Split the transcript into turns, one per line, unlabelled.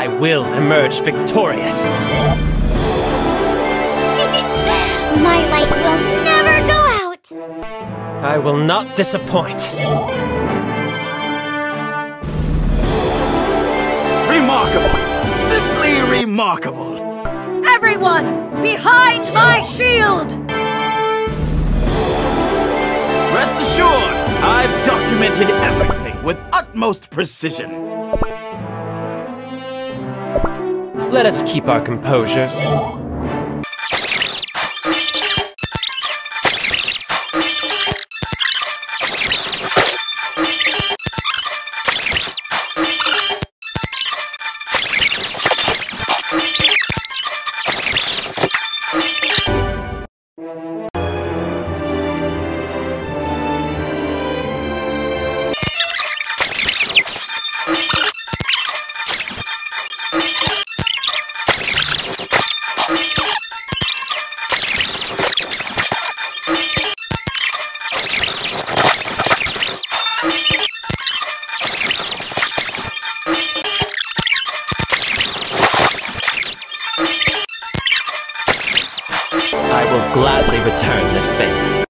I will emerge victorious.
My light will never go out!
I will not disappoint.
Remarkable! Simply remarkable!
Everyone, behind my shield!
Rest assured, I've documented everything with utmost precision.
Let us keep our composure. I will gladly return this favor.